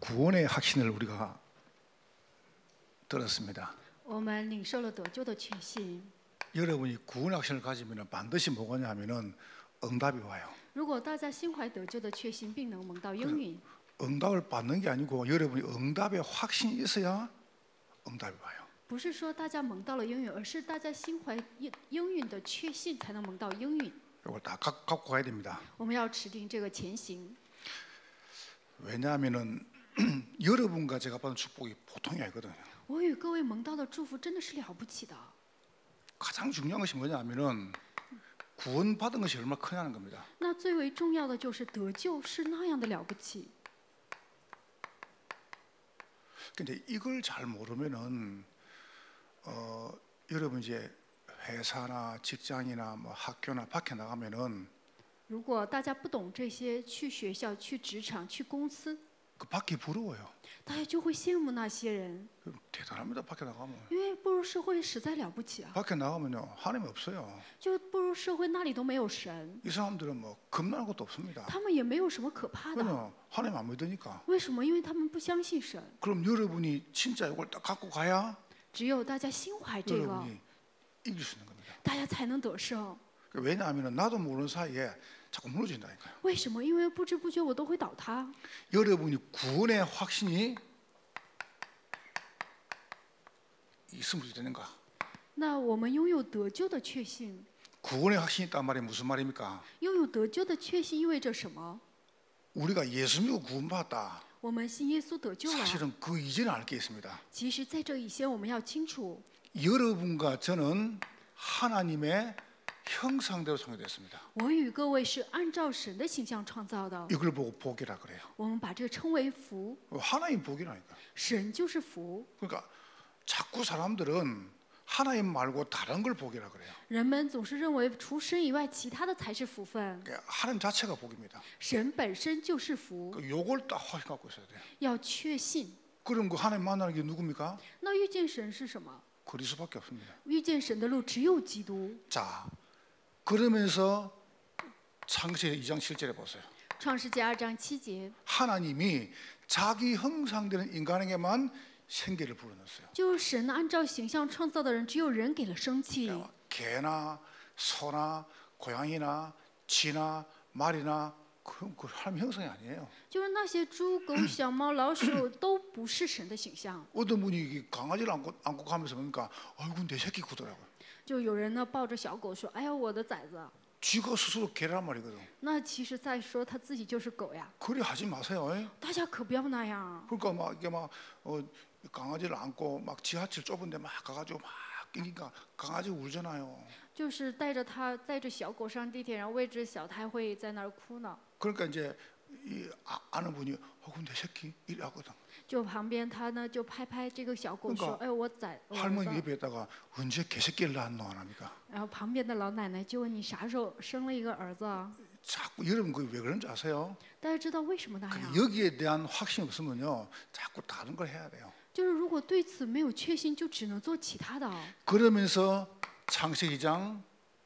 구원의 확신을 우리가 들었습니다. 我们领受了得救的确信。 여러분이 구원의 확신을 가지면 반드시 뭐가냐 하면은 응답이 와요. 如果大家心怀得救的确信，并能蒙到应允， 응답을 받는 게 아니고 여러분이 응답의 확신이 있어야 응답이 와요. 不是说大家蒙到了应允，而是大家心怀应允的确信，才能蒙到应允。 이걸 다 갖고 가야 됩니다. 我们要持定这个前行， 왜냐하면은 여러분과 제가 받은 축복이 보통이 아니거든요. 我与各位蒙到的祝福真的是了不起的。 가장 중요한 것이 뭐냐면은 구원 받은 것이 얼마나 크냐는 겁니다. 那最为重要的就是得救是那样的了不起。 근데 이걸 잘 모르면은 여러분 이제 회사나 직장이나 뭐 학교나 밖에 나가면은 如果大家不懂这些，去学校、去职场、去公司， 그 밖이 부러워요. 大家就会羡慕那些人， 대단합니다. 밖에 나가면 因为步入社会实在了不起啊！ 밖에 나가면요 하나님이 없어요. 就步入社会那里都没有神， 이 사람들은 뭐 겁나는 것도 없습니다. 他们也没有什么可怕的。 그냥 하나님 안 믿으니까. 为什么？因为他们不相信神。 그럼 여러분이 진짜 이걸 딱 갖고 가야 只有大家心怀这个， 여러분이 이길 수 있는 겁니다. 大家才能得胜。 왜냐하면 나도 모르는 사이에 자꾸 무너진다니까요. 为什么？因为不知不觉我都会倒塌。 여러분이 구원의 확신이 있으면 되는가? 那我们拥有得救的确信， 구원의 확신이 있단 말이 무슨 말입니까? 拥有得救的确信意味着什么？ 우리가 예수 믿고 구원받았다. 我们信耶稣得救了。 사실은 그 이전에 알 게 있습니다. 其实，在这以前，我们要清楚， 여러분과 저는 하나님의 형상대로 창조됐습니다. 我与各位是按照神的形象创造的。 이걸 보고 복이라 그래요. 我们把这个称为福， 하나님 복이라니까. 神就是福。 그러니까 자꾸 사람들은 하나님 말고 다른 걸 복이라 그래요. 人们总是认为除神以外，其他的才是福分。 그러니까 하나님 자체가 복입니다. 神本身就是福， 요걸 딱 확신 갖고 있어야 돼요. 要确信。 그럼 그 하나님 만나는 게 누굽니까? 那遇见神是什么？ 그리스도밖에 없습니다. 遇见神的路只有基督。 자, 그러면서 창세기 2장 7절에 보세요. 创世纪2章7节， 하나님이 자기 형상되는 인간에게만 생기를 불어넣었어요. 就是神按照形象创造的人，只有人给了生气。 개나 소나 고양이나 쥐나 말이나 그럼 그 하나님 형상이 아니에요. 就是那些猪、狗、小猫、老鼠都不是神的形象。 어떤 분이 강아지를 안고 가면서 보니까 아이고 내 새끼 구더라고요. 就有人呢抱着小狗说：“哎呀，我的崽子。 쥐가 스스로 개란 말이거든. ” 那其实在说他自己就是狗呀。 그래 하지 마세요. 大家可不要那样。 그러니까 막 이게 막 강아지를 안고 막 지하철 좁은데 막 가가지고 막 그러니까 강아지 울잖아요. 就是带着他带着小狗上地铁，然后喂着小胎会在那儿哭呢。 그러니까 이제 이 아는 분이 어구 내 새끼 이러거든. 就旁边他呢就拍拍这个小狗说：“哎，我崽。” 할머니 옆에다가 언제 개새끼를 낳았노 안 합니까? 然后旁边的老奶奶就问你啥时候生了一个儿子啊？ 자꾸 여러분 그 왜 그런지 아세요? 大家知道为什么那样？ 여기에 대한 확신이 없으면요 자꾸 다른 걸 해야 돼요. 就是如果对此没有确信，就只能做其他的。 그러면서 창세기 2장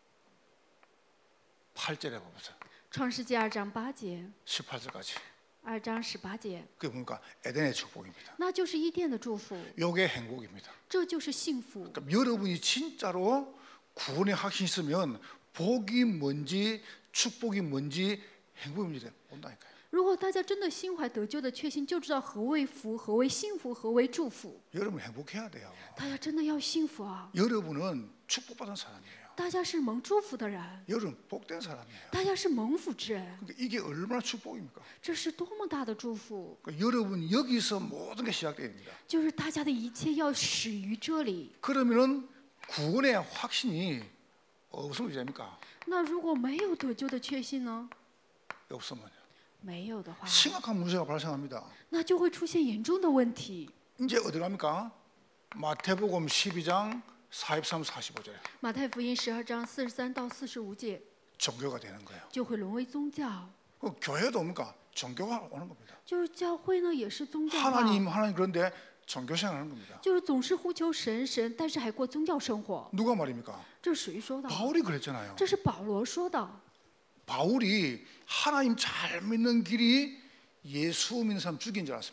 8절에 보세요. 创世纪2章8节， 18절까지. 2章18节， 그게 뭡니까? 에덴의 축복입니다. 那就是伊甸的祝福， 요게 행복입니다. 这就是幸福。 그러니까 여러분이 진짜로 구원의 확신이 있으면 복이 뭔지 축복이 뭔지 행복이 뭔지 온다니까요. 如果大家真的心怀得救的确信，就知道何为福，何为幸福，何为祝福。 여러분 행복해야 돼요. 大家真的要幸福啊！ 여러분은 축복받은 사람이에요. 大家是蒙祝福的人， 여러분 복된 사람이에요. 大家是蒙福之人， 그러니까 이게 얼마나 축복입니까? 这是多么大的祝福！ 그러니까 여러분 여기서 모든 게 시작됩니다. 就是大家的一切要始于这里。 그러면은 구원의 확신이 없으면 됩니까? 那如果没有得救的确信呢？ 없으면요. 没有的话， 심각한 문제가 발생합니다. 那就会出现严重的问题。 이제 어디 갑니까? 마태복음 12장 43, 45절에 马太福音12章43到45节 종교가 되는 거예요. 就会沦为宗教， 그 교회도 뭡니까? 종교가 오는 겁니다. 就是教会呢也是宗教化， 하나님 그런데 종교 생활하는 겁니다. 就是总是呼求神神，但是还过宗教生活。 누가 말입니까? 这是谁说的？ 바울이 그랬잖아요. 这是保罗说的。 바울이 하나님 잘 믿는 길이 예수 믿는 사람 죽인 줄 알았습니다.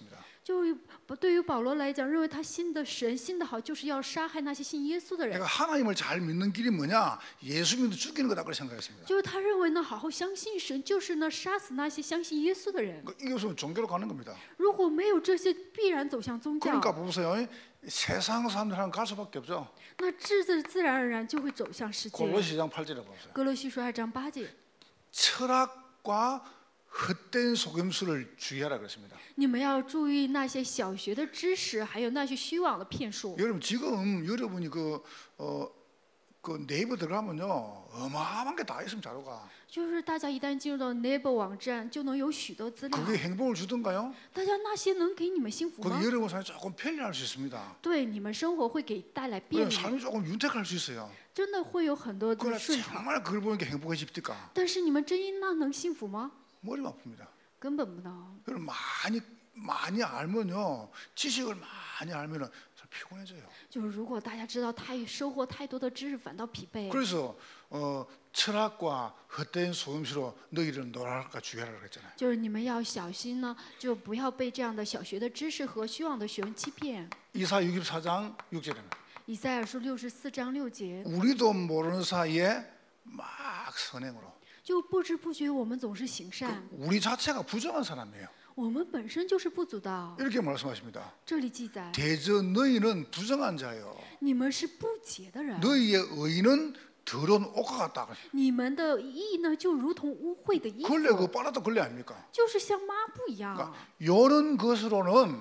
就对于保罗来讲，认为他信的神信的好，就是要杀害那些信耶稣的人。 내가 하나님을 잘 믿는 길이 뭐냐? 예수 믿는 죽이는 거다 그렇게 생각했습니다. 就是他认为呢，好好相信神，就是呢杀死那些相信耶稣的人。 이게 없으면 종교로 가는 겁니다. 如果没有这些，必然走向宗教。 그러니까 보세요. 세상 사람들하고 갈 수밖에 없죠. 那自然而然就会走向世界。 골로시장 8절에 보세요. 哥罗西书2章8节， 철학과 헛된 속임수를 주의하라 그랬습니다. 你们要注意那些小学的知识，还有那些虚妄的骗术。 여러분 지금 여러분이 그 네이버 들어가면요 어마어마한 게 다 있으면 자료가. 就是大家一旦进入到 Naver 网站，就能有许多资料。 그게 행복을 주던가요? 大家那些能给你们幸福吗？ 그게 여러분 삶이 조금 편리할 수 있습니다. 对你们生活会给带来便 그냥 利， 삶이 조금 윤택할 수 있어요. 真的会有很多的 그러나 顺畅。 정말 그걸 보니까 행복해집니까? 但是你们真因那能幸福吗？ 머리가 아픕니다. 根本不能。 그걸 많이 알면요 지식을 많이 알면은 잘 피곤해져요. 就是如果大家知道收获太多的知识，反倒疲惫。 그래서 철학과 헛된 속임수로 너희들은 놀아할까 주의하라 그랬잖아요. 就是你们要小心呢，就不要被这样的小学的知识和虚妄的学问欺骗。 이사 64장 6절에는 以赛亚书64章6节， 우리도 모르는 사이에 막 선행으로 就不知不觉我们总是行善， 우리 자체가 부정한 사람이에요. 我们本身就是不足的。 이렇게 말씀하십니다. 这里记载， 대저 너희는 부정한 자요. 你们是不洁的人， 너희의 의는 더러운 옷과 같다. 你们的义呢，就如同污秽的衣 걸레 그 服， 빨아도 걸레 아닙니까? 就是像抹布一样。 그러니까 이런 것으로는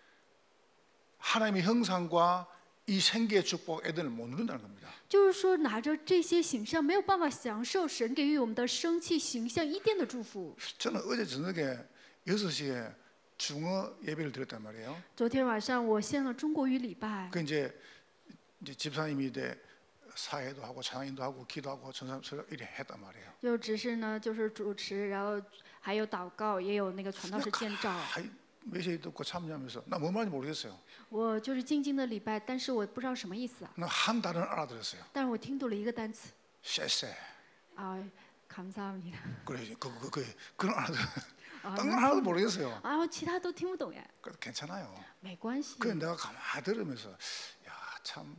하나님의 형상과 이 생계의 축복 애들을 못 누린다는 겁니다. 就是说，拿着这些形象，没有办法享受神给予我们的生气形象伊甸的祝福。 저는 어제 저녁에 6시에 중어 예배를 드렸단 말이에요. 昨天晚上我献了中国语礼拜， 그 이제 집사님이 사회도 하고 찬양인도 하고 기도하고 전사 이렇게 했단 말이에요. 就只是呢，就是主持，然后还有祷告，也有那个传道士建造。 메시지 듣고 참여하면서 나 뭐 말인지 모르겠어요. 我就是静静的礼拜，但是我不知道什么意思啊。 나 한 단어는 알아들었어요. 但是我听懂了一个单词 쎄쎄. 啊，감사합니다。 그래 그건 알아들어. 啊， 딴 건 하나도 모르겠어요. 然后其他都听不懂耶， 그래도 괜찮아요. 没关系。 그래 내가 가만히 들으면서 야참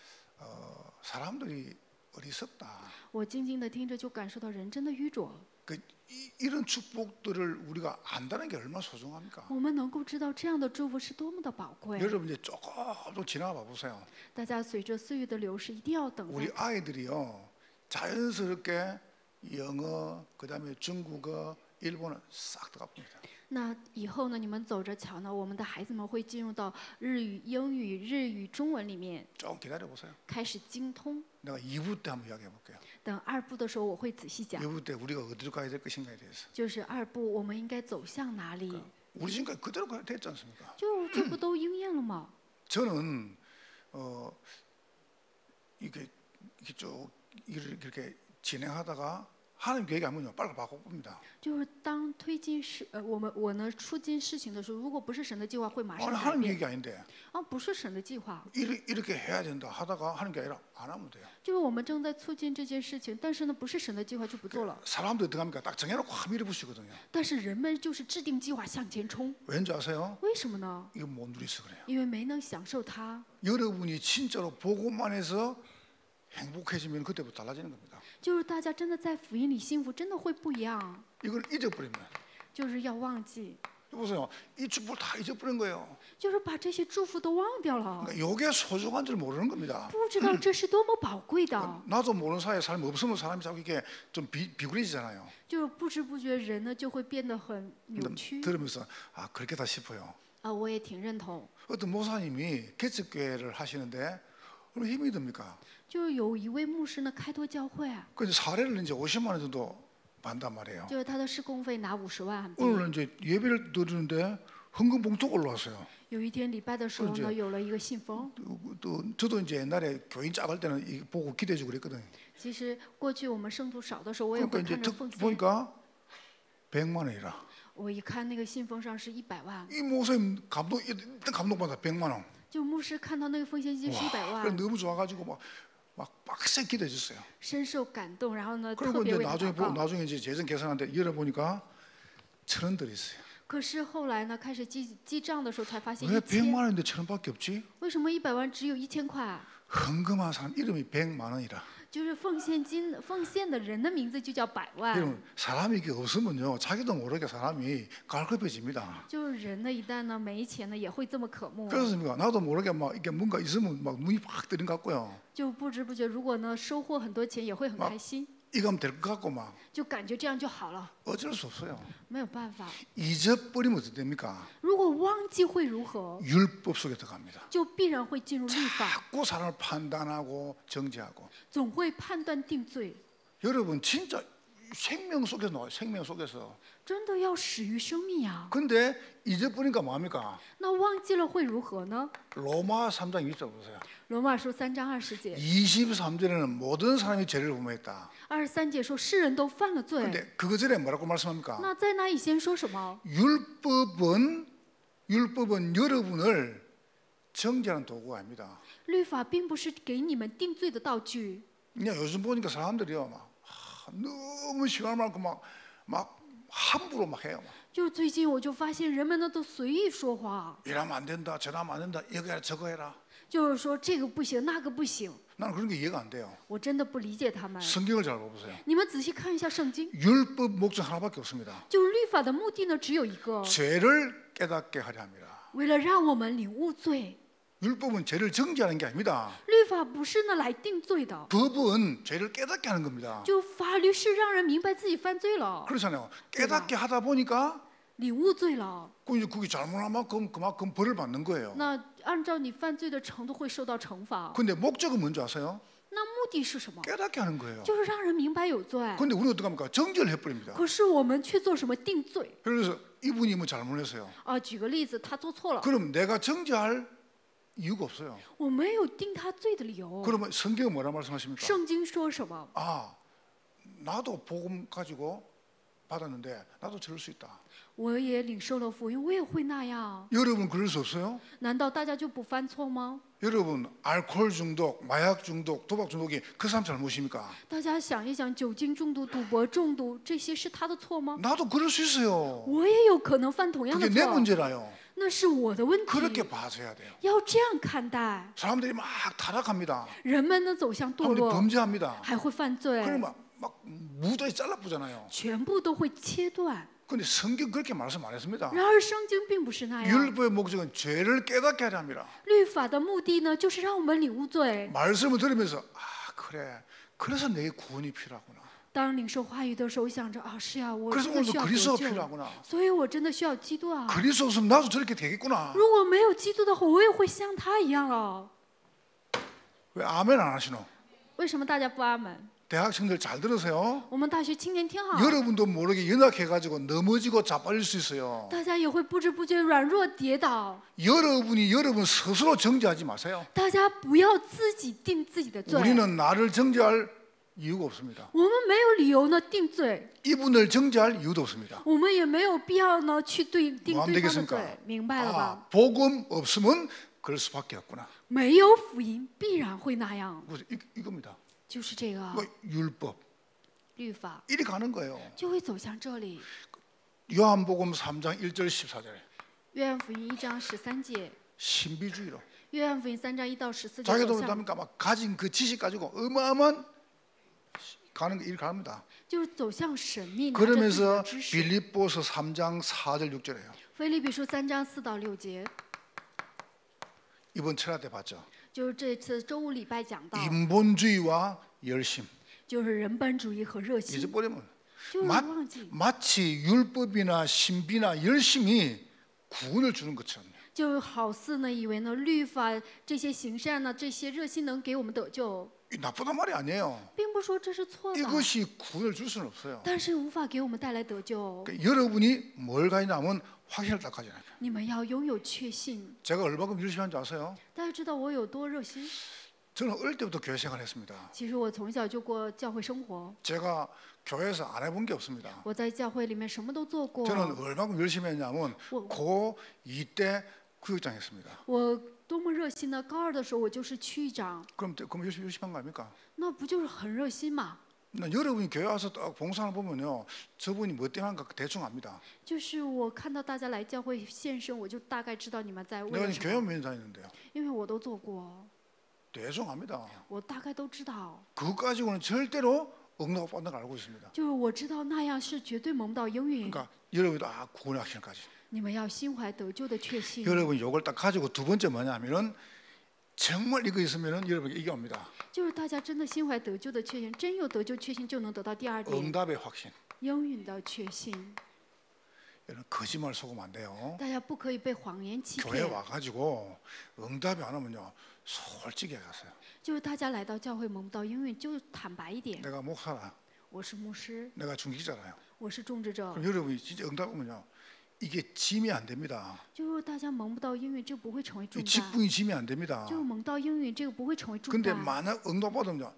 사람들이 어리석다. 我静静的听着，就感受到人真的愚拙。 이런 축복들을 우리가 안다는 게 얼마나 소중합니까? 我们能够知道这样的祝福是多么的宝贵。 여러분 이제 조금 좀 지나봐 보세요. 大家随着岁月的流逝，一定要等 우리 待。 아이들이요 자연스럽게 영어, 그다음에 중국어, 일본어 싹 들어갑니다. 那以后呢，你们走着瞧呢，我们的孩子们会进入到日语、英语、日语、中文里面， 좀 기다려 보세요. 开始精通。 내가 2부 때 한번 이야기해 볼게요. 等2部的时候，我会仔细讲， 2부 때 우리가 어디로 가야 될 것인가에 대해서. 就是2部我们应该走向哪里， 우리 지금까지 그대로 됐지 않습니까? 就这不都应验了吗？ 저는 이게 쭉 이렇게 진행하다가 하나님 계획이 안 보면 빨리 바꿔봅니다. 就是当推进我呢出进事情的时候，如果不是神的计划，会马上 아니 改 하나님 变。 계획이 아닌데 啊，不是神的计划， 이렇게 해야 된다 하다가 하는 게 아니라 안 하면 돼요. 就是我们正在促进这件事情，但是呢，不是神的计划就不做了。 사람들이 어떻게 합니까? 딱 정해놓고 확 밀어붙이거든요. 但是人们就是制定计划向前冲， 왠지 아세요? 为什么呢？ 이거 못 누리서 그래요. 因为没能享受它。 여러분이 진짜로 보고만 해서 행복해지면 그때부터 달라지는 겁니다. 就是大家真的在福音里幸福，真的会不一样。 이걸 잊어버리면 就是要忘记， 보세요. 이 축복을 다 잊어버린 거예요. 就是把这些祝福都忘掉了， 그러니까 이게 소중한 줄 모르는 겁니다. 不知道这是多么宝贵的。 나도 모르는 사이에 삶이 없으면 사람이 자꾸 이게 좀 비굴해지잖아요. 就是不知不觉人呢就会变得很扭曲。 들으면서 그렇게다 싶어요. 啊，我也挺认同。 어떤 목사님이 개척교회를 하시는데 얼마나 힘이 듭니까? 就是有一位牧师呢开拓教会啊， 그 사례를 이제 50만 원 정도 받단 말이에요. 就是他的施工费拿50万韩币。 오늘 이제 예배를 드리는데 헌금 봉투가 올라왔어요. 有一天礼拜的时候呢，有了一个信封。 또 저도 이제 옛날에 교인 작을 때는 이거 보고 기대주고 그랬거든요. 其实过去我们圣徒少的时候，我也 그러니까 会 이제 看着奉献。 보니까 100만 원이라. 我一看那个信封上是100万， 이 목사님 일단 감동받아 100만 원. 就牧师看到那个奉献金是100 그래 万， 너무 좋아가지고 막 빡세 기대줬어요. 深受感动，然后呢特 그리고 别 이제 为他祷告。 나중에 이제 재정 계산하는데 열어보니까 1,000원 들어 있어요. 可是后来呢，开始记账的时候才发现 왜 1000， 100만 원인데 1,000원밖에 없지? 为什么100万只有1000块？ 헌금한 사람 이름이 100만 원이라. 就是奉献的人的名字就叫100万。 여러분 사람이 이게 없으면요 자기도 모르게 사람이 갈급해집니다. 就是人呢，一旦呢没钱呢，也会这么渴慕。 그렇습니까? 나도 모르게 막 이게 뭔가 있으면 막 눈이 확 뜨는 것 같고요. 就不知不觉，如果呢收获很多钱，也会很开心， 이거 하면 될 것 같고 막 就感觉这样就好了， 어쩔 수 없어요. 没有办法。 잊어버리면 어떻게 됩니까? 如果忘记会如何？ 율법 속에 들어갑니다. 就必然会进入律法， 자꾸 사람을 판단하고 정죄하고. 总会判断定罪。 여러분 진짜 생명 속에서 나와요. 생명 속에서. 真的要始于生命呀！ 근데 잊어버리니까 뭐합니까? 那忘记了会如何呢？ 로마 3장 2절 보세요. 罗马书3章20节、 23절에는 모든 사람이 죄를 범했다. 23节说世人都犯了罪。 근데 그거 전에 뭐라고 말씀합니까? 那在那以先说什么？ 율법은 여러분을 정죄하는 도구가 아닙니다. 律法并不是给你们定罪的道具。 그냥 요즘 보니까 사람들이요 너무 시간 많고 막 함부로 막 해요. 就最近我就发现人们呢都随意说话， 이러면 안 된다, 저러면 안 된다, 이거 해라, 저거 해라. 就是说这个不行，那个不行。 나는 그런 게 이해가 안 돼요. 我真的不理解他们。 성경을 잘 보세요. 你们仔细看一下圣经， 율법 목적 하나밖에 없습니다. 就是律法的目的呢只有一个， 죄를 깨닫게 하려 합니다. 为了让我们领悟罪。 율법은 죄를 정죄하는 게 아닙니다. 律法不是呢来定罪的， 법은 죄를 깨닫게 하는 겁니다. 就法律是让人明白自己犯罪了， 그렇잖아요. 깨닫게 하다 보니까 领悟罪了。 그게 잘못한 만큼 그만큼 벌을 받는 거예요. 那按照你犯罪的程度会受到惩罚。 근데 목적은 뭔지 아세요? 那目的是什么？ 깨닫게 하는 거예요. 就是让人明白有罪。 근데 우리는 어떻게 합니까? 정죄를 해버립니다. 可是我们却做什么定罪？ 그래서 이분이 뭐 잘못했어요. 举个例子，他做错了， 그럼 내가 정죄할 이유가 없어요. 我没有定他罪的理由。 그러면 성경은 뭐라 말씀하십니까? 圣经说什么？ 아, 나도 복음 가지고 받았는데 나도 저럴 수 있다. 我也领受了福音，我也会那样。 여러분 그럴 수 없어요? 难道大家就不犯错吗？ 여러분 알코올 중독, 마약 중독, 도박 중독이 그 사람 잘못입니까? 大家想一想，酒精中毒、赌博中毒，这些是他的错吗？ 나도 그럴 수 있어요. 我也有可能犯同样的 그게 내 错， 문제라요. 那是我的问 그렇게 题。 봐줘야 돼요. 要这样看待， 사람들이 막 타락합니다. 人们呢走向堕 사람들이 落， 범죄합니다. 还会犯罪， 그러면 막 무더기 잘라부잖아요. 全部都会切断。 근데 성경 그렇게 말씀 안 했습니다. 然而圣经并不是那样， 율법의 목적은 죄를 깨닫게 하려 합니다. 律法的目的呢，就是让我们领悟罪。 말씀을 들으면서 그래. 그래서 내게 구원이 필요하구나. 当领受话语的时候，想着是呀，我 그래서 真的需 오늘도 要 그리스도가 得救， 필요하구나. 所以我真的需要基督啊。 그리스도 없으면 나도 저렇게 되겠구나. 如果没有基督的话，我也会像他一样了。 왜 아멘 안 하시노? 为什么大家不阿门？ 대학생들 잘 들으세요. 我们大学青年听好， 여러분도 모르게 연약해가지고 넘어지고 자빠질 수 있어요. 大家也会不知不觉软弱跌倒。 여러분 스스로 정죄하지 마세요. 大家不要自己定自己的罪， 우리는 나를 정죄할 이유가 없습니다. 我们没有理由呢定罪， 이분을 정죄할 이유도 없습니다. 我们也没有必要呢去定 뭐 对 안 方的 되겠습니까? 罪，明白了吧？ 복음 없으면 그럴 수밖에 없구나. 没有福音，必然会那样， 그래서 이겁니다. 就是这个 뭐 율법 律法 이리 가는 거예요. 就会走向这里。 요한복음 3장 1절 14절에 约翰福音1章13节， 신비주의로 约翰福音3章1到14节 자기도 走向， 그렇답니까? 막 가진 그 지식 가지고 어마어마한 가는 게 이리 갑니다. 就是走向神秘，拿着自己的 그러면서 知识。 빌립보서 3장 4절 6절에요. 腓立比书3章4到6节， 이번 철학 때 봤죠. 就是这次周五礼拜讲到， 인본주의와 열심. 就是人本主义和热心， 잊어버리면 就是忘记， 마치 율법이나 신비나 열심이 구원을 주는 것처럼. 就好似呢以为呢律法这些行善呢这些热心能给我们得救， 이 나쁘단 말이 아니에요. 并不说这是错的， 이것이 구원을 줄 수는 없어요. 但是无法给我们带来得救。 그러니까 여러분이 뭘 가지냐면 확신을 딱 가져야 돼요. 你们要拥有确信。 제가 얼마큼 열심히 한지 아세요? 大家知道我有多热心？ 저는 어릴 때부터 교회 생활했습니다. 其实我从小就过教会生活， 제가 교회에서 안 해본 게 없습니다. 我在教会里面什么都做过。 저는 얼마큼 열심히 했냐면 뭐- 고2 때 구역장 했습니다. 我多么热心呢！高2的时候我就是区域长， 그럼 열심히 한 거 아닙니까? 那不就是很热心嘛？ 여러분이 교회 와서 딱 봉사를 보면요, 저분이 뭐 때문에 한가 대충 압니다. 就是我看到大家来教会献身，我就大概知道你们在为 내가 了 지금 什 교회 么， 몇 년 다니는데요, 因为我都做过， 대충 압니다. 我大概都知道。 그것 가지고는 절대로 응답 받는 걸 알고 있습니다. 就是我知道那样是绝对蒙不到应允。 그러니까 여러분도 구원의 확신까지. 你们要心怀得救的确信。 여러분 이걸 딱 가지고 두 번째 뭐냐면은 정말 이거 있으면은 여러분이 이게 옵니다. 就是大家真的心怀得救的确信，真有得救确信，就能得到第二点 응답의 확신. 应允的确信。 여러분 거짓말 속으면 안 돼요. 大家不可以被谎言欺 교회 骗。 와가지고 응답이 안 오면요, 솔직히 가세요. 就是大家来到教会蒙不到应允，就坦白一点。 내가 목사라, 我是牧师， 내가 중직자라요. 我是种植者。 그럼 여러분이 진짜 응답 오면요, 이게 짐이 안 됩니다. 就是大家蒙不到应允，这不会成为重 이 担。 직분이 짐이 안 됩니다. 就是蒙到应允，这个不会成为重 근데 担。 만약 응답 받으면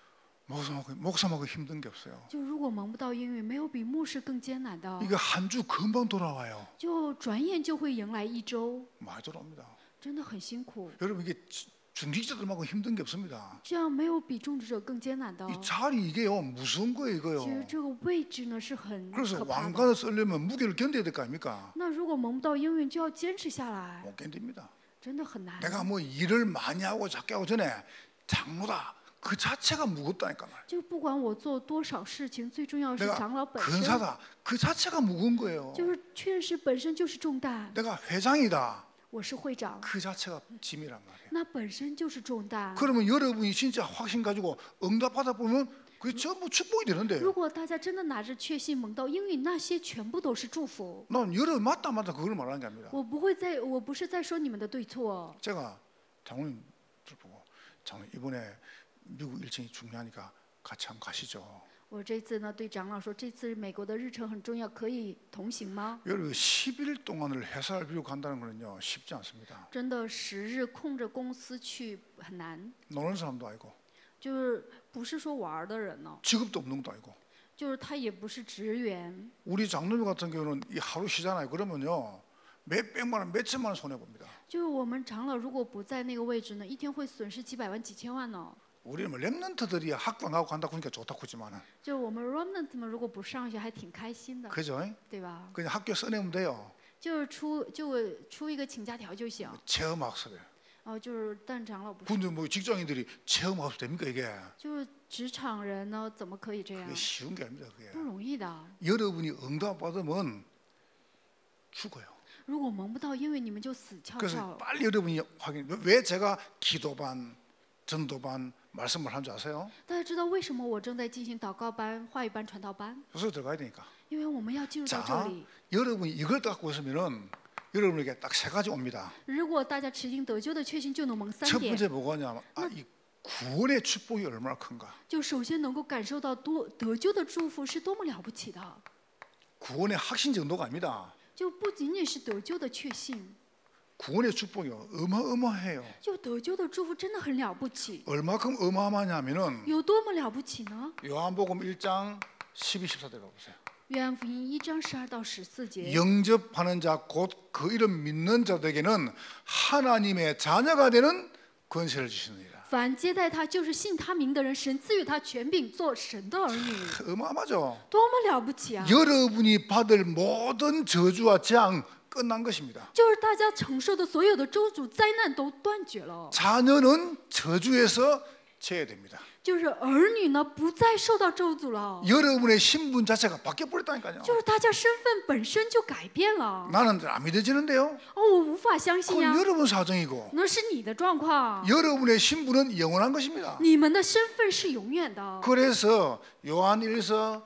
목사하고 힘든 게 없어요. 就如果蒙不到应允，没有比牧师更艰难的， 이게 한 주 금방 돌아와요. 就转眼就会迎来一周， 많이 돌아옵니다. 真的很辛苦。 여러분 이게 중직자들만큼 힘든 게 없습니다. 这样没有比种植者更艰难的。 이 자리 이게요, 무서운 거예요, 其实 이거요. 这个位置呢是很 그래서 可怕的。 왕관을 쓰려면 무게를 견뎌야 될 거 아닙니까? 那如果蒙不到应允，就要坚持下来， 못 견딥니다. 真的很难。 내가 뭐 일을 많이 하고 작게 하고 전에 장로다, 그 자체가 무겁다니까 말이에요. 就不管我做多少事情，最重要的是 내가 长老本身， 근사다, 그 자체가 무거운 거예요. 就是确实本身就是重担。 내가 회장이다, 我是会长， 그 자체가 짐이란 말이에요. 那本身就是重担。 그러면 여러분이 진짜 확신 가지고 응답 받아 보면 그게 전부 축복이 되는데요. 如果大家真的拿着确信蒙到应允，那些全部都是祝福。 난 여러분 맞다 그걸 말하는 게 아닙니다. 我不是在说你们的对错。 제가 장로님들 보고, 장로님 이번에 미국 일정이 중요하니까 같이 한번 가시죠. 我这次呢对长老说，这次美国的日程很重要，可以同行吗？ 여러분 10일 동안을 회사를 비우고 간다는 거는요, 쉽지 않습니다. 真的10日空着公司去很难， 노는 사람도 아니고 就是不是说玩的人呢， 직업도 없는 것도 아니고. 就是他也不是职员。 우리 장로님 같은 경우는 이 하루 쉬잖아요. 그러면요, 몇 백만 원, 몇 천만 원 손해 봅니다. 就是我们长老如果不在那个位置呢，一天会损失几百万、几千万呢。 우리는 뭐 렘넌트들이 학교 안 가고 간다 그러니까 좋다고 하지만은, 就我们 remnant 们如果不上学，还挺开心的， 그죠? 对吧？ 그냥 학교 써내면 돼요. 就是出一个请假条就行。 체험학습에. 就是但长老不是， 근데 뭐 직장인들이 체험학습 됩니까 이게? 就是职场人呢，怎么可以这样 그게 ？ 쉬운 게 아닙니다. 그게. 不容易的。 여러분이 응답 받으면 죽어요. 如果蒙不到，因为你们就死翘翘 그래서 了。 빨리 여러분이 확인. 왜 제가 기도반, 전도반 말씀을 한 줄 아세요? 大家知道为什么我正在进行祷告班、话语班、传道班？ 그래서 들어가야 되니까. 因为我们要进入到这 자, 里。 여러분이 이걸 갖고 있으면은 여러분에게 딱 세 가지 옵니다. 如果大家持定得救的确信，就能蒙3 첫 点。 번째 뭐가냐면, 이 구원의 축복이 얼마나 큰가. 就首先能够感受到得救的祝福是多么了不起的， 구원의 확신 정도가 아닙니다. 就不仅仅是得救的确信， 구원의 축복이 어마어마해요. 就得救的祝福真的很了不起。 얼마큼 어마어마하냐면은 有多么了不起呢？ 요한복음 1장 12, 14절 보세요. 约翰福音1章12到14节。 영접하는 자 곧 그 이름 믿는 자들에게는 하나님의 자녀가 되는 권세를 주시느니라. 凡接待他，就是信他名的人，神赐予他权柄，做神的儿女， 어마어마하죠. 多么了不起啊！ 여러분이 받을 모든 저주와 재앙 끝난 것입니다. 就是大家承受的所有的咒诅、灾难都断绝了， 자녀는 저주에서 제외됩니다. 就是儿女呢不再受到咒诅了， 여러분의 신분 자체가 바뀌어 버렸다니까요. 就是大家身份本身就改变了。 나는 안 믿어지는데요. 哦，我无法相信呀 그건 ， 여러분 사정이고 那是你的状况， 여러분의 신분은 영원한 것입니다. 你们的身份是永远的。 그래서 요한일서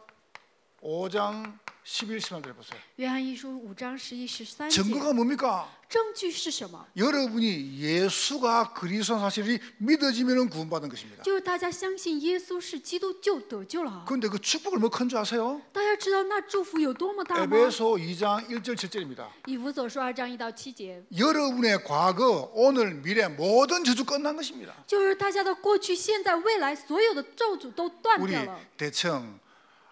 5장 11, 13절 보세요. 约翰一书5章11、13节， 증거가 뭡니까? 证据是什么？ 여러분이 예수가 그리스도 사실이 믿어지면 구원받은 것입니다. 就是大家相信耶稣是基督就得救了。 그런데 그 축복을 뭐 큰 줄 아세요? 大家知道那祝福有多么大吗？ 에베소 2장 1절 7절입니다. 以弗所书2章1到7节， 여러분의 과거, 오늘, 미래 모든 저주 끝난 것입니다. 就是大家的过去、现在、未来所有的咒诅都断 우리 掉了。 대청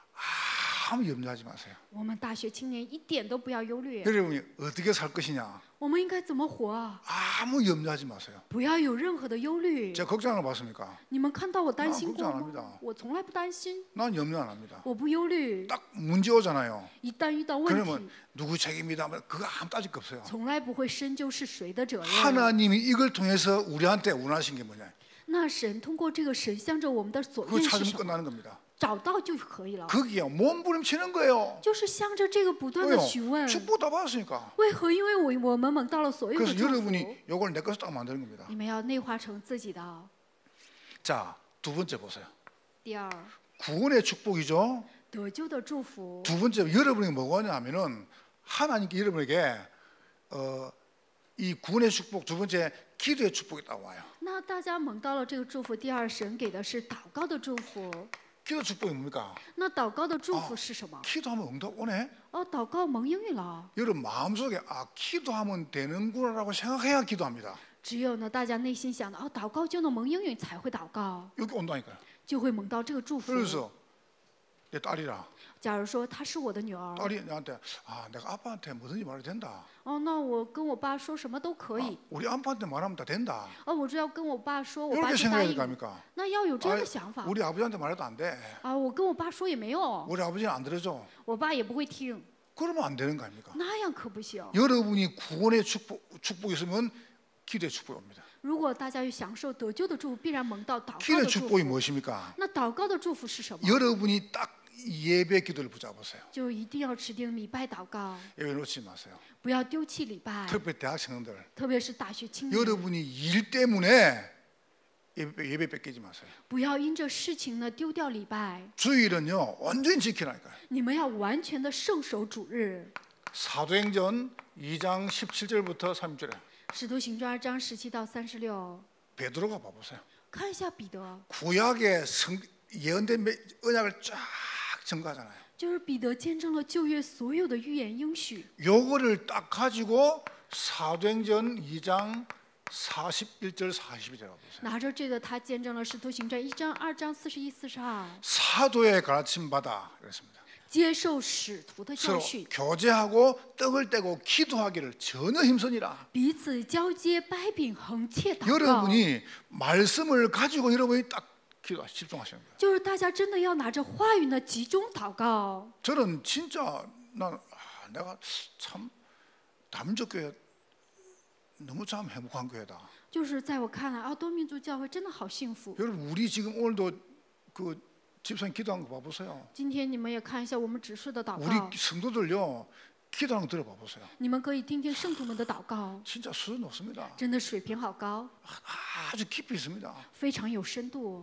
아무 염려하지 마세요. 我们大学青年一点都不要忧虑， 여러분이 어떻게 살 것이냐? 我们应该怎么活啊？ 아무 염려하지 마세요. 不要有任何的忧虑。 제가 걱정하는 거 봤습니까? 你们看到我担心 걱정 过 안 吗 합니다 ？ 我从来不担心， 난 염려 안 합니다. 我不忧虑。 딱 문제 오잖아요. 一旦遇到问 그러면 题， 누구 책임이다 뭐 그거 아무 따질 거 없어요. 从来不会深究是谁的责任。 하나님이 이걸 통해서 우리한테 원하신 게 뭐냐? 那神通过这个神向着我们的所 그거 愿是 찾으면 什么？ 끝나는 겁니다. 找到就可以了。 거기에 몸부림치는 거예요. 就是向着这个不断的 왜요? 询问， 축복 다 받았으니까. 为何？因为我们蒙到了所有的 그래서 祝福， 여러분이 이걸 내 것을 딱 만드는 겁니다. 你们要内化成自己的。 자, 두 번째 보세요. 第二， 구원의 축복이죠. 得救的祝福。 두 번째 여러분이 뭐가 하냐면은 하나님께 여러분에게 이 구원의 축복 두 번째 기도의 축복이 딱 와요. 那大家蒙到了这个祝福，第二神给的是祷告的祝福。 기도 축복이 뭡니까? 那祷告的祝福是什么？ 기도하면 응답 오네. 祷告蒙应允了。 여러분 마음속에 기도하면 되는구나라고 생각해야 기도합니다. 只有呢，大家内心想的祷告就能蒙应允，才会祷告， 여기 온다니까요. 就会蒙到这个祝福。 그래서 내 딸이라 假如说她是我的女儿， 딸이 나한테 내가 아빠한테 뭐든지 말해도 된다. 那我跟我爸说什么都可以。 우리 아빠한테 말하면 다 된다. 我只要跟我爸说，我爸 이렇게 就答 생각해야 应 될 거 我。 아닙니까? 那要有这样的想法 우리 아버지한테 말해도 안 돼. 我跟我爸说也没用， 우리 아버지는 안 들어줘. 我爸也不会听， 그러면 안 되는 거 아닙니까? 那样可不行。 여러분이 구원의 축복이 있으면 기도의 축복이 옵니다. 如果大家要享受得救的祝福，必然蒙到祷告 기도의 的祝 축복이 福。 무엇입니까? 那祷告的祝福是什么？ 여러분이 딱 예배 기도를 붙잡으세요. 就一定要持定礼拜祷告， 예배 놓지 마세요. 不要丢弃礼拜， 특히 대학 청년들 特别是大学青年， 여러분이 일 때문에 예배 뺏기지 마세요. 不要因这事情呢丢掉礼拜。 주일은요 완전히 지키라니까요. 你们要完全的圣守主日。 사도행전 2장 17절부터 30절에 使徒行传2章17到36， 베드로가 봐보세요. 看一下彼得， 구약의 예언된 언약을 쫙 증거하잖아요. 就是彼得见证了旧约所有的预言应许。 요거를 딱 가지고 사도행전 2장 41절 42절 보세요. 拿着这个，他见证了使徒行传1章、2章41、42， 사도의 가르침 받아 그랬습니다. 接受使徒的教 서로 训， 교제하고 떡을 떼고 기도하기를 전혀 힘쓰니라. 彼此交接、掰饼、横切祷告。 여러분이 말씀을 가지고 여러분이 딱 기도 집중하시는 거예요. 就是大家真的要拿着话语呢，集中祷告。 저는 진짜 내가 참 다민족교회 너무 참 행복한 교회다. 就是在我看来，多民族教会真的好幸福。 여러분 우리 지금 오늘도 그 집사님 기도한 거 봐보세요. 今天你们也看一下我们指示的祷 우리 告， 성도들요 기도하는 거 들어봐보세요. 你们可以听听圣徒们的祷告， 진짜 수준 높습니다. 真的水平好高， 아주 깊이 있습니다. 非常有深度，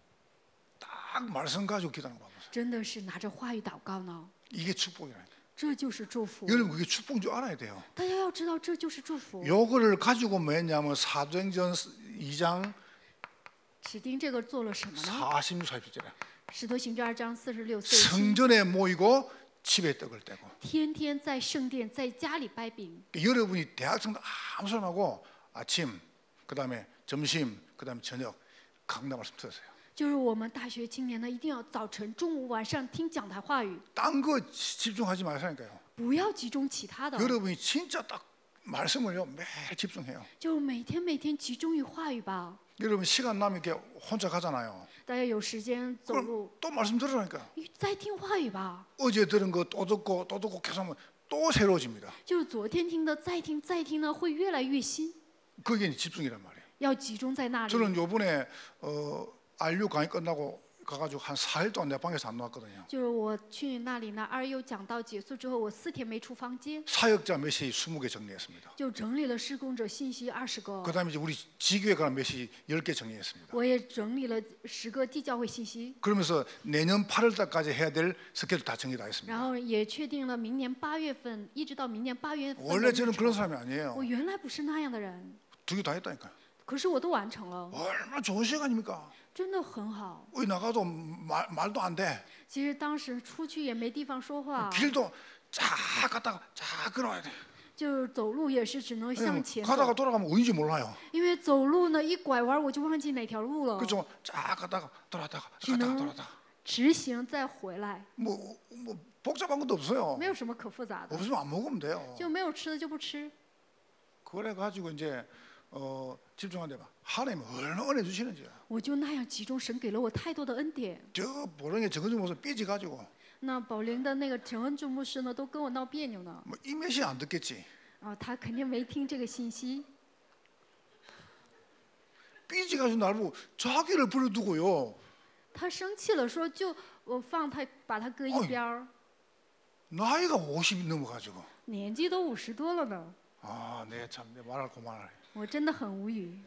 딱 말씀 가지고 기도하는 거 봐보세요. 真的是拿着话语祷告呢， 이게 축복이라니까. 这就是祝福。 여러분 그게 축복인 줄 알아야 돼요. 大家要知道，这就是祝福。 요거를 가지고 뭐 했냐면 사도행전 2장 指定这个做了什么呢？ 46, 47절에 使徒行传2章46、47， 성전에 모이고 집에 떡을 떼고 天天在圣殿、在家里掰饼。 여러분이 대학생도 아무 소리 하고 아침 그다음에 점심 그다음에 저녁 강단 말씀 들으세요. 就是我们大学青年呢，一定要早晨、中午、晚上听讲台话语， 딴 거 집중하지 마시라니까요. 不要集中其他的， 여러분이 진짜 딱 말씀을요 매일 집중해요. 就每天集中于话语吧。 여러분 시간 나면 이렇게 혼자 가잖아요. 大家有时间走 그럼 路， 또 말씀 들으라니까. 再听话语吧。 어제 들은 거 또 듣고 계속 하면 또 새로워집니다. 就是昨天听的，再听呢，会越来越新。 그게 집중이란 말이에요. 要集中在那里。 저는 요번에 R6 강의 끝나고 가가지고 한 4일 동안 내 방에서 안 나왔거든요. 就是我去那里呢，2U讲道结束之后，我4天没出房间， 사역자 메시지 20개 정리했습니다. 就整理了施工者信息20个， 그다음에 이제 우리 지교회 관한 메시지 10개 정리했습니다. 我也整理了10个地教会信息， 그러면서 내년 8월 달까지 해야 될 스케줄 다 정리 다 然 했습니다. 后也确定了明年8月份，一直到明年8月份的 원래 日 저는 程。 그런 사람이 아니에요. 我原来不是那样的人， 두 개 다 했다니까요. 可是我都完成了， 얼마나 좋은 시간입니까? 真的很好。 어디 나가도 말도 안 돼. 其实当时出去也没地方说话， 길도 쫙 갔다가 쫙 걸어야 돼. 就是走路也是只能向前 가다가 走， 돌아가면 어딘지 몰라요. 因为走路呢一拐弯我就忘记哪条路了， 그죠? 쫙 갔다가 돌아다가 지는- 갔다가 돌아다가. 直行再回来， 뭐 복잡한 것도 없어요. 没有什么可复杂的， 없으면 안 먹으면 돼요. 就没有吃的就不吃。 그래 가지고 이제 집중한데 봐. 하나님 얼마나 은혜 주시는지. 我就那样集中，神给了我太多的恩典。 저 보령의 정은주 목사 삐지 가지고 那宝莲的那个陈恩柱牧师呢，都跟我闹别扭呢。 뭐 이 메시 안 듣겠지. 他肯定没听这个信息。 삐지 가지고 나를 보고 자기를 버려두고요. 他生气了，说就我放他，把他搁一边儿。 나이가 50이 넘어가지고. 年纪都50多了呢。 아, 내 말할 고만하네. 我真的很无语。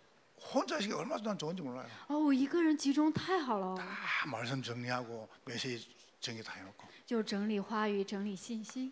혼자 있기 얼마나 난 좋은지 몰라요. 我一个人集中太好了， 다 말씀 정리하고 메시지 정리 다 해놓고. 就整理话语，整理信息，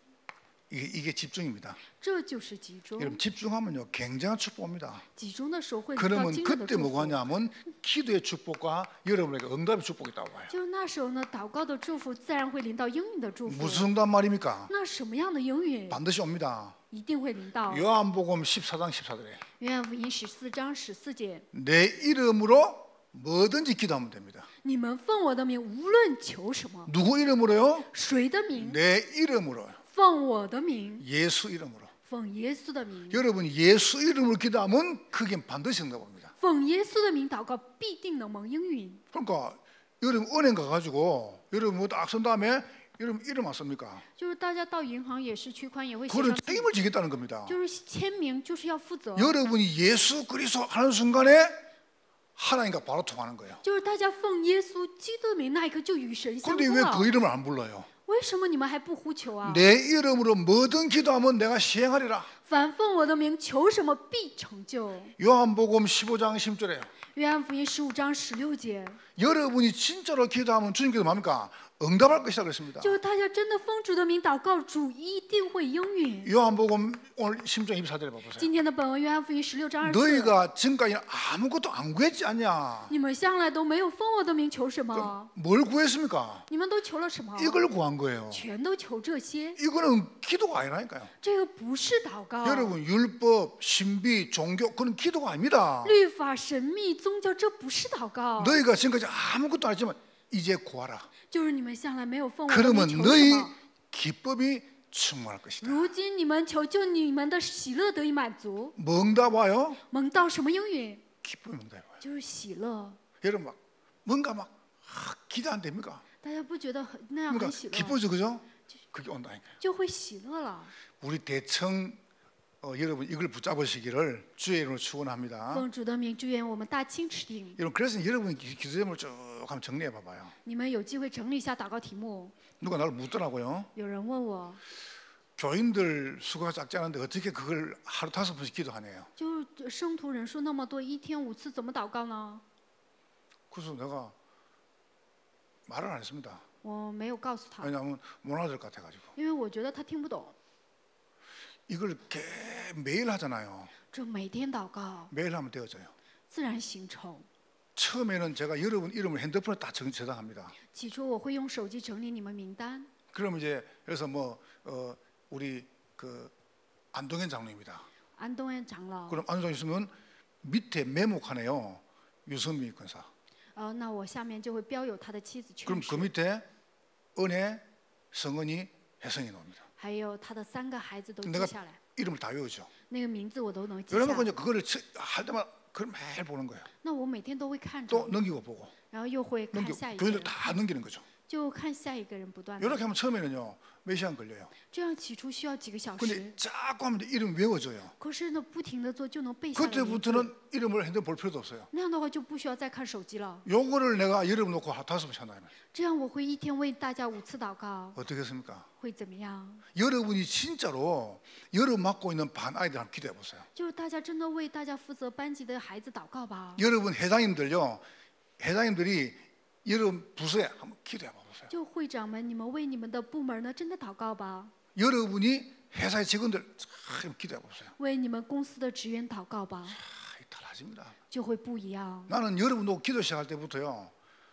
이게 집중입니다. 这就是集中。 여러분 집중하면요 굉장한 축복입니다. 集中的时候会得到 그러면 惊人的 그때 祝 뭐가 福。 하냐면 기도의 축복과 여러분에게 응답의 축복이 있다고 봐요. 就那时候呢，祷告的祝福自然会临到应允的祝福。 무슨 응답 말입니까? 那什么样的应允 반드시 옵니다. 一定会临到？ 요한복음 14장 14절에 约翰福音14章14节， 내 이름으로 뭐든지 기도하면 됩니다. 你们奉我的名无论求什么， 누구 이름으로요? 谁的名？ 내 이름으로. 奉我的名， 예수 이름으로. 奉耶稣的名， 여러분 예수 이름으로 기도하면 그게 반드시 응답합니다. 奉耶稣的名祷告，必定能蒙应允。 그러니까 여러분 은행 가가지고 여러분 뭐 딱 쓴 다음에 여러분 이름 안 씁니까? 就是大家到银行也是取款也会写 그거는 上字， 책임을 지겠다는 겁니다. 就是签名，就是要负责。 여러분이 예수 그리스도 하는 순간에 하나님과 바로 통하는 거예요. 就是大家奉耶稣基督的名，那一刻就与神相 근데 通 왜 了。 그 이름을 안 불러요? 为什么你们还不呼求啊？ 내 이름으로 뭐든 기도하면 내가 시행하리라. 凡奉我的名求什么，必成就。 요한복음 15장 10절에 约翰福音15章16节， 여러분이 진짜로 기도하면 주님께서 뭡니까? 응답할 것이다 그랬습니다. 就是大家真的奉主的名祷告，主一定会应允。 요한복음 오늘 16장 24절에 봐보세요. 今天的本文约翰福音16章24， 너희가 지금까지 아무것도 안 구했지 않냐? 你们向来都没有奉我的名求什么， 뭘 구했습니까? 你们都求了什么？ 이걸 구한 거예요. 全都求这些， 이거는 기도가 아니라니까요. 这个不是祷告。 여러분 율법, 신비, 종교 그건 기도가 아닙니다. 律法、神秘、宗教，这不是祷告。 너희가 지금까지 아무것도 안 했지만 이제 구하라. 就是你们向来没有奉我的名 그러면 求什 너희 么， 기법이 충만할 것이다. 如今你们求，就你们的喜乐得以满足， 뭐 응답 와요? 蒙到什么应允？ 기쁨이 응답이 와요. 就是喜乐。 여러분 막 뭔가 막 기도 안 됩니까? 大家不觉得那样 그러니까 很喜乐， 기뻐져 그죠? 그게 온다니까. 就会喜乐了。 우리 대청 여러분 이걸 붙잡으시기를 주의 이름으로 축원합니다. 奉主的名，祝愿我们大清持定。 여러분 그래서 여러분 기도 제목을 쭉 한번 정리해 봐봐요. 你们有机会整理一下祷告题目。 누가 나를 묻더라고요. 有人问我， 교인들 수가 작지 않은데 어떻게 그걸 하루 5번씩 기도하네요. 就圣徒人数那么多，一天5次怎么祷告呢？ 그래서 내가 말을 안 했습니다. 我没有告诉他， 왜냐하면 못 알아들 것 같아가지고. 因为我觉得他听不懂。 이걸 매일 하잖아요. 这每天祷告， 매일 하면 되어져요. 自然形成。 처음에는 제가 여러분 이름을 핸드폰에 다 저장합니다. 起初我会用手机整理你们名单， 그럼 이제 그래서 뭐 우리 그 안동현 장로입니다. 安东恩长老。 그럼 안동 있으면 밑에 메모칸에요. 유선미 권사. 那我下面就会标有他的妻子 그럼 全 그 氏， 밑에 은혜, 성은이, 혜성이 나옵니다. 还有他的3个孩子都记 내가 下来， 이름을 다 외우죠. 那个名字我都能记下 그러면 来。 이제 그거를 할 때마다 그걸 매일 보는 거예요. 那我每天都会看 또 着， 넘기고 보고 然后又会看 넘기고 下一个 교인들 人， 다 넘기는 거죠. 就看下一个人不断地。 이렇게 하면 처음에는요 몇 시간 걸려요. 这样起初需要几个小 근데 时， 자꾸 하면 이름 외워져요. 可是呢，不停的做就能背下来的名字。 그때부터는 이름을 핸드폰 볼 필요도 없어요. 那样的话就不需要再看手机了。 요거를 내가 여러분 놓고 5번씩 한다면 这样我会一天为大家5次祷告， 어떻겠습니까? 会怎么样？ 여러분이 진짜로 여러분 맡고 있는 반 아이들 한번 기도해 보세요. 就是大家真的为大家负责班级的孩子祷告吧。 여러분 회장님들요, 회장님들이 여러분 부서에 한번 기도해 보세요. 就会长们，你们为你们的部门呢真的祷告吧， 여러분이 회사의 직원들 참 기도해 보세요. 为你们公司的职员祷告吧， 달라집니다. 就会不一样。 나는 여러분 놓고 기도 시작할 때부터요,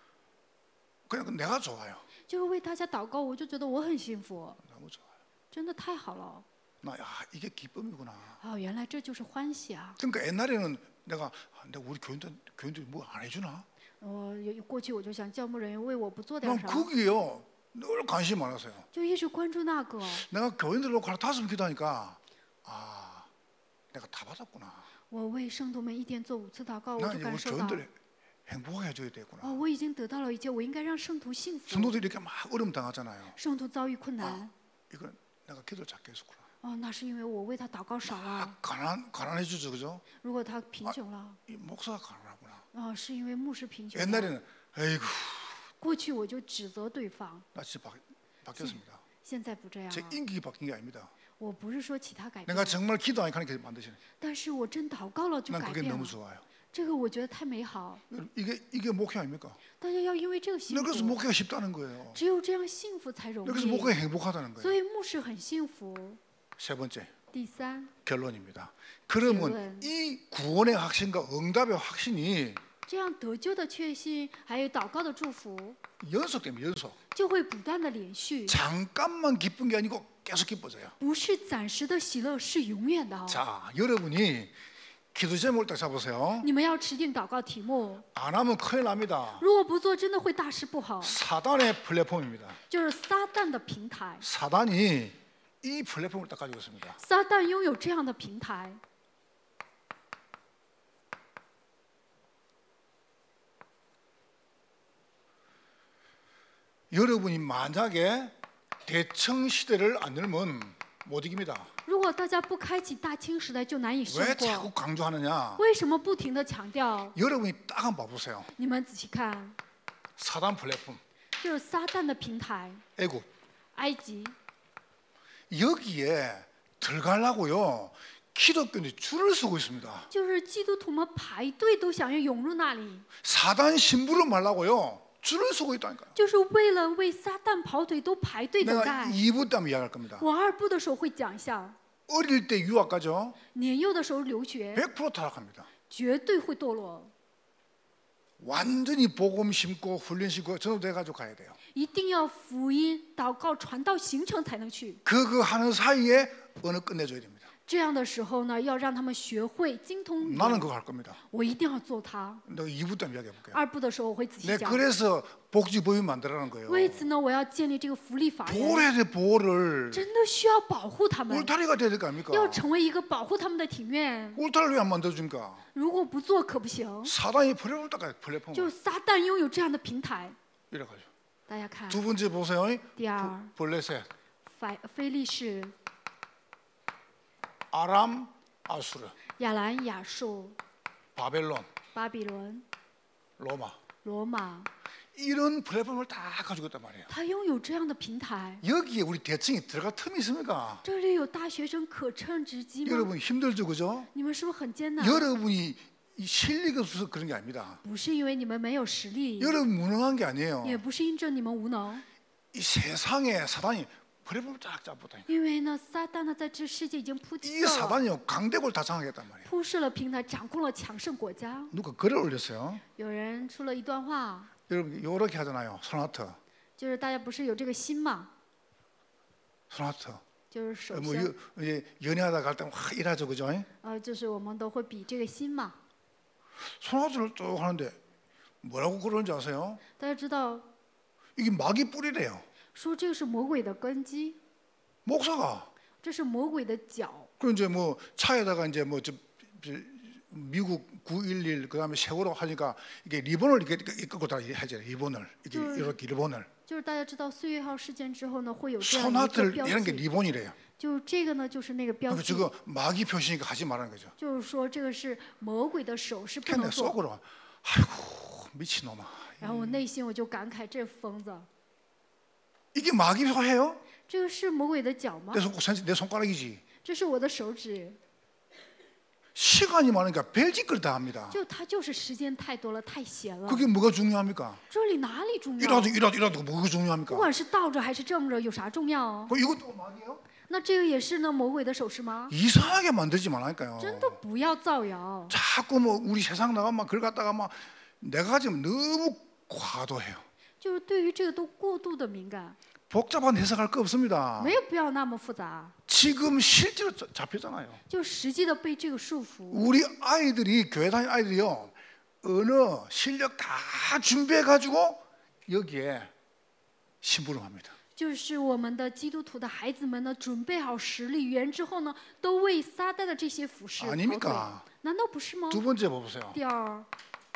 그냥 내가 좋아요. 就是为大家祷告，我就觉得我很幸福， 너무 좋아요. 真的太好了。 나 이게 기쁨이구나. 原来这就是欢喜啊！ 그러니까 옛날에는 내가 우리 교인들이 뭐 안 해주나? 过去我就想教牧人员为我不做点 난 啥， 거기에요 늘 관심이 많았어요. 就一直关注那个。 내가 교인들 놓고 하루 5번 기도하니까 내가 다 받았구나. 我为圣徒们一天做5次祷告，我 나 就 이제 感 우리 受到， 교인들 행복하게 해줘야 되구나. 我已经得到了一切，我应该让圣徒幸福。 성도들이 이렇게 막 어려움 당하잖아요. 圣徒遭遇困难， 이건 내가 기도 작게 했었구나. 那是因为我为他祷告少了。 가난해지죠, 그죠? 如果他贫穷了， 이 목사가 가난하구나. 是因为牧师贫穷了。 옛날에는 에이구, 过去我就指责对方， 나 진짜 바뀌었습니다. 现在不这样 제 了。 인격이 바뀐 게 아닙니다. 我不是说其他改 내가 变， 정말 기도하니까 이렇게 만드시네. 但是我真祷告了就 난 改 그게 变 너무 了。 좋아요. 这个我觉得太美好， 이게 목회 아닙니까? 大家要因为这个幸 그래서 福， 목회가 쉽다는 거예요. 只有这样幸福才容 그래서 易。 목회가 행복하다는 거예요. 所以牧师很幸福。 세 번째 第三， 결론입니다. 그러면 결론. 이 구원의 확신과 응답의 확신이 这样得救的确信，还有祷告的祝福， 연속됩니다. 연속. 就会不断的连续， 잠깐만 기쁜 게 아니고 계속 기뻐져요. 不是暂时的喜乐，是永远的。 자, 여러분이 기도 제목을 딱 잡으세요. 你们要持定祷告题目， 안 하면 큰일 납니다. 如果不做，真的会大事不好。 사단의 플랫폼입니다. 就是撒旦的平台， 사단이 이 플랫폼을 딱 가지고 있습니다. 撒旦拥有这样的平台。 여러분이 만약에 대청 시대를 안 열면 못 이깁니다. 如果大家不开启大清时代，就难以胜 왜 자꾸 过。 강조하느냐? 为什么不停的强调？ 여러분이 딱 한번 봐보세요. 你们仔细看， 사단 플랫폼, 就是撒旦的平台， 애국 埃及。 여기에 들어가려고요. 기독교인들이 줄을 서고 있습니다. 就是基督徒们排队都想要涌入那里， 사단 신부를 말라고요. 줄을 서고 있다니까요. 就是为了为撒旦跑腿都排队等 내가 待。 2부 때 한번 이야기할 겁니다. 我2部的时候会讲一下， 어릴 때 유학 가죠. 年幼的时候留学 100% 타락합니다. 绝对会堕落， 완전히 복음 심고 훈련 심고 전도돼 가지고 가야 돼요. 一定要福音祷告传道行程才能去。 그거 하는 사이에 언어 끝내줘야 됩니다. 这样的时候呢，要让他们学会精通语 나는 言。 그거 할 겁니다. 我一定要做它。 내가 2부 때 이야기해 볼게요. 2部的时候我会仔细 내 讲。 그래서 복지법인 만들라는 거예요. 为此呢，我要建立这个福利法人， 보호해야 돼 보호를. 真的需要保护他们， 울타리가 돼야 될 거 아닙니까? 要成为一个保护他们的庭院。 울타리를 왜 안 만들어줍니까? 如果不做可不行， 사단이 플랫폼을 딱 플랫폼. 就是撒旦拥有这样的平台。 이래 가지고. 大家看， 두 번째 보세요. 第二， 블레셋, 非利士、 아람, 아수르, 亚兰、亚述、 바벨론, 巴比伦、 로마. 罗马， 이런 플랫폼을 다 가지고 있단 말이에요. 他拥有这样的平台。 여기에 우리 대청이 들어갈 틈이 있습니까? 这里有大学生可乘之机吗？ 여러분 힘들죠, 그죠? 你们是不是很艰难？ 여러분이 이 실력이 없어서 그런 게 아닙니다. 不是因为你们没有实力， 여러분 무능한 게 아니에요. 也不是因着你们无能， 이 세상에 사단이 플랫폼을 쫙 잡았다. 因为呢，撒旦呢在这世界已经铺 이 设了， 사단이요 강대국을 다 장악했단 말이에요. 铺设了平台，掌控了强盛国家。 누가 글을 올렸어요. 有人出了一段话， 여러분 이렇게 하잖아요. 소나트, 就是大家不是有这个心嘛， 소나트. 就是手 뭐 相， 이제 연애하다 갈 때 확 일하죠, 그죠? 就是我们都会比这个心嘛。 소나트를 쭉 하는데 뭐라고 그러는지 아세요? 大家知道， 이게 마귀 뿌리래요. 说这个是魔鬼的根基， 목사가. 这是魔鬼的脚。 그 이제 뭐 차에다가 이제 뭐 미국 911 그다음에 세월호 하니까 이게 리본을 이렇게 끌고 다 하죠. 리본을 이렇게 리본을. 就是大家知道岁月号事件之后呢，会有这样的一个 소나트를 标 이런 게 记， 리본이래요. 就这个呢就是那个标 그러니까 记， 저거 마귀 표시니까 하지 말라는 거죠. 就是说这个是魔鬼的手是不 근데 能做。 속으로 아이고 미친놈아. 然后我内心我就感慨，这疯子， 이게 마귀 해요? 这个是魔鬼的脚吗？ 내 손가락이지. 这是我的手指， 시간이 많으니까 별짓걸 다 합니다. 就他就是时间太多了，太闲了。 그게 뭐가 중요합니까? 这里哪里重要？ 이라도 뭐가 不 중요합니까? 管是倒着还是正着，有啥重要？ 뭐 이것도 마귀예요? 那这个也是呢魔鬼的手势吗？ 이상하게 만들지 말라니까요. 真的不要造谣， 자꾸 뭐 우리 세상 나가면 막 글 갖다가 막 내가 가지면 너무 과도해요. 就是对于这个都过度的敏感， 복잡한 해석할 거 없습니다. 没有必要那么复杂， 지금 실제로 잡혔잖아요. 就实际的被这个束缚。 우리 아이들이 교회 다니는 아이들이요. 언어 실력 다 준비해 가지고 여기에 심부름합니다. 就是我们的基督徒的孩子们呢，准备好实力语言之后呢，都为撒旦的这些服饰跑腿， 아닙니까? 难道不是吗？ 두 번째 보세요. 第二，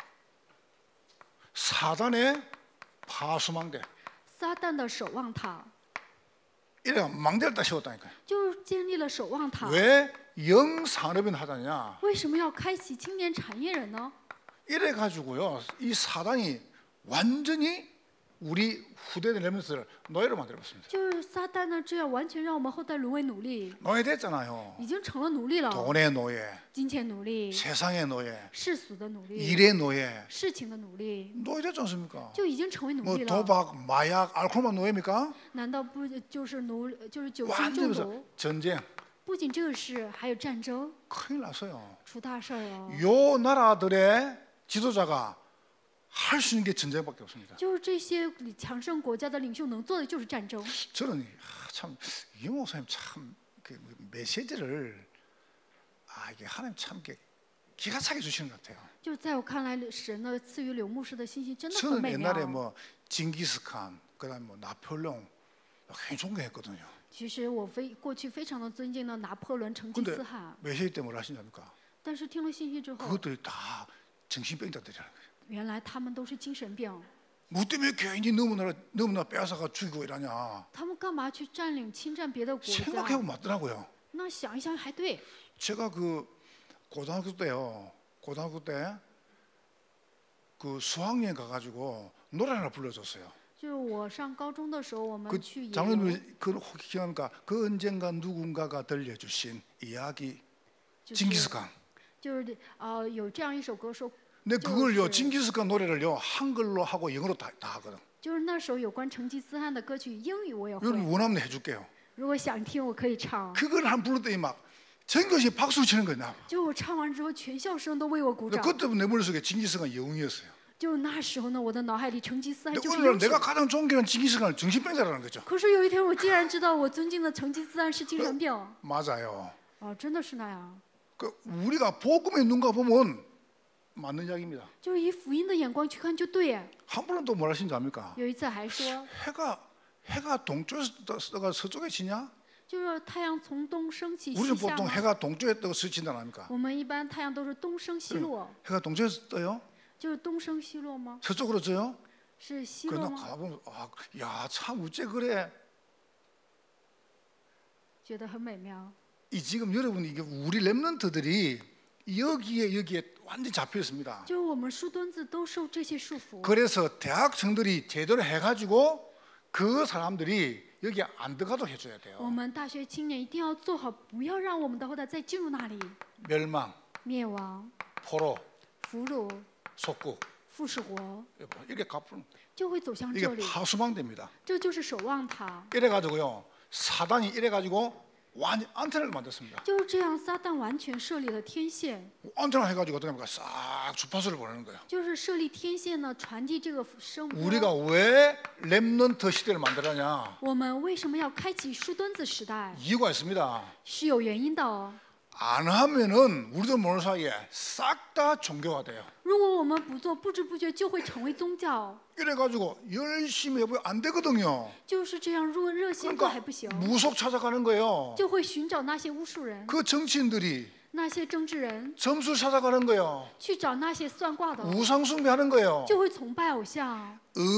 사단의 파수망대. 撒旦的守望塔， 이래가 망대를 다 세웠다니까요. 就是建立了守望塔。 왜 영산업인 하다냐? 为什么要开启青年产业人呢？ 이래 가지고요. 이 사단이 완전히 우리 후대들 렘넌트를 노예로 만들어봤습니다. 就是撒旦呢，这样完全让我们后代沦为奴隶， 노예됐잖아요. 已经成了奴隶了。 돈의 노예, 金钱奴隶、 세상의 노예, 世俗的奴隶、 일의 노예. 事情的奴隶， 노예됐지 않습니까? 就已经成为奴 뭐 隶了。 도박, 마약, 알코올만 노예입니까? 难道不就是就是酒精 완전히 中 무슨 毒？ 전쟁. 不仅这个事，还有战争， 큰일 났어요. 出大事儿了。 요 나라들의 지도자가 할 수 있는 게 전쟁밖에 없습니다. 就是这些强盛国家的领袖能做的就是战争。 저는 참 이 목사님 참 그 메시지를 이게 하나님 참 이렇게 기가 차게 주시는 것 같아요. 就在我看来，神呢赐予柳牧师的信息真的很 저는 美妙。 옛날에 뭐 징기스칸, 그다음 뭐 나폴레옹 굉장히 존경했거든요. 其实我过去非常的尊敬的拿破仑、成吉 근데 思汗， 메시지 때문에 뭘 하시냐니까? 但是听了信息之后， 그것들이 다 정신병자들이라는 거예요. 原来他们都是精神病。 뭐 때문에 교인이 너무나 빼앗아가 죽이고 이러냐? 他们干嘛去占领、侵占别的国家？ 생각해보면 맞더라고요. 那想一想还对。 제가 그 고등학교 때요. 고등학교 때 그 수학여행 가가지고 노래 하나 불러줬어요. 就是我上高中的时候，我们 그 去野游， 장로님 그 혹시 기억합니까? 그 언젠가 누군가가 들려주신 이야기 就是 징기스칸. 就是有这样一首歌说， 근데 그걸요 就是 징기스칸 노래를요 한글로 하고 영어로 다 하거든. 就是那首有关成吉思汗的歌曲，英语我也会。 여러분 원하면 해줄게요. 如果想听，我可以唱。 그걸 한 불렀더니 막 전교시 박수 치는 거야. 就我唱完之后，全校生都为我鼓掌。 그때부터 내 머릿속에 징기스칸 영웅이었어요. 就那时候呢，我的脑海里成吉思汗 근데 就是 오늘날 英 내가 雄。 가장 존경하는 징기스칸은 정신병자라는 거죠. 可是有一天，我竟然知道我尊敬的成吉思汗是精神病。 맞아요. 哦，真的是那样。 그 우리가 복음의 눈과 보면 맞는 이야기입니다. 就是以福音的眼光去看就对。 한 분은 또 뭐라 하신지 압니까? 有一次还说， 해가 동쪽에서 떠가 서쪽에 지냐? 就是太阳从东升起西 우리는 下 보통 吗？ 해가 동쪽에 떠서 서친다 아닙니까? 我们一般太阳都是东升西落， 해가 동쪽에서 떠요? 就是东升西落吗？ 서쪽으로 져요? 是西 그러나 落吗？ 가보면 야참 어째 그래? 觉得很美妙。 이 지금 여러분 이게 우리 렘넌트들이 여기에 완전 잡혀 있습니다. 就是我们书墩子都受这些束缚， 그래서 대학생들이 제대로 해가지고 그 사람들이 여기 안 들어가도록 해줘야 我 돼요. 们大学青年一定要做好，不要让我们的后代再进入那里， 멸망, 灭亡、 포로, 俘虏、 속국 富士国， 이렇게 갚는 就会走向这 이게 里。 파수망대입니다. 这就是守望塔， 이래가지고요 사단이 이래가지고 완전 안테나를 만들었습니다. 就是这样，撒旦完全设立了天线， 안테나 해가지고 어떻게 합니까? 싹 주파수를 보내는 거예요. 就是设立天线呢，传递这个声波。 우리가 왜 렘넌트 시대를 만들었냐? 我们为什么要开启树墩子时代？ 이유가 있습니다. 是有原因的哦。 안 하면은 우리도 모르는 사이에 싹 다 종교가 돼요. 如果我们不做，不知不觉就会成为宗教。 이래가지고 열심히 해보면 안 되거든요. 就是这样，如果热心做还不行， 무속 찾아가는 거예요. 就会寻找那些巫术人、 그 정치인들이 那些政治人， 점수 찾아가는 거예요. 去找那些算卦的， 우상 숭배하는 거예요. 就会崇拜偶像，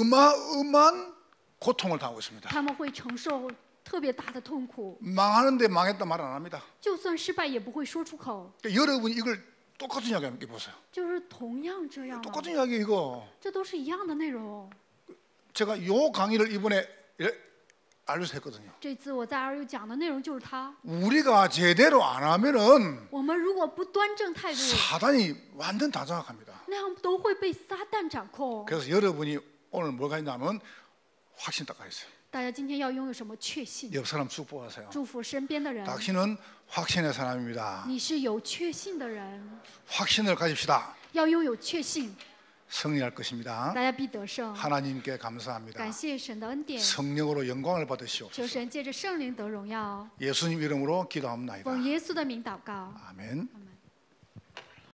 어마어마한 고통을 당하고 있습니다. 他们会承受特别大的痛苦， 망하는데 망했다 말 안 합니다. 就算失败也不会说出口。 그러니까 여러분 이걸 똑같은 이야기 함께 보세요. 就是同样这样的， 똑같은 이야기 이거. 这都是一样的内容。 제가 요 강의를 이번에 알려서 했거든요. 这次我在RU讲的内容就是它。 우리가 제대로 안 하면은 我们如果不端正态度， 사단이 완전 다 장악합니다. 那样都会被撒旦掌控。 그래서 여러분이 오늘 뭘 가졌냐면 확신 딱 가있어요. 大家今天要拥有什么确信？ 옆 사람 축복하세요. 祝福身边的人， 당신은 확신의 사람입니다. 你是有确信的人， 확신을 가집시다. 要拥有确信， 승리할 것입니다. 大家必得胜。 하나님께 감사합니다. 感谢神的恩典， 성령으로 영광을 求 받으시옵소서. 神借着圣灵得荣耀。 예수님 이름으로 기도합니다. 奉耶稣的名祷告， 아멘. 阿门。